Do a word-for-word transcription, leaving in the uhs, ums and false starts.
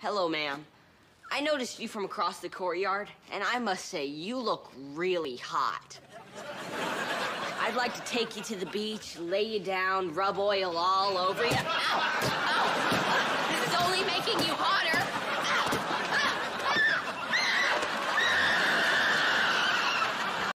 Hello, ma'am. I noticed you from across the courtyard, and I must say, you look really hot. I'd like to take you to the beach, lay you down, rub oil all over you. Ow! Ow!